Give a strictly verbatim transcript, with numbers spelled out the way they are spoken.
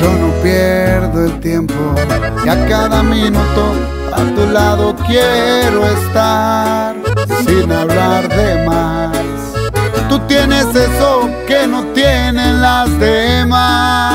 Yo no pierdo el tiempo y a cada minuto a tu lado quiero estar, sin hablar de más. Tú tienes eso que no tienen las demás.